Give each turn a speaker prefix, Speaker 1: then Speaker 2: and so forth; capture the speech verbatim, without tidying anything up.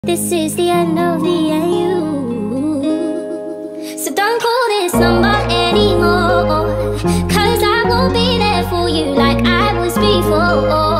Speaker 1: This is the end of the A U, so don't call this number anymore, cause I won't be there for you like I was before.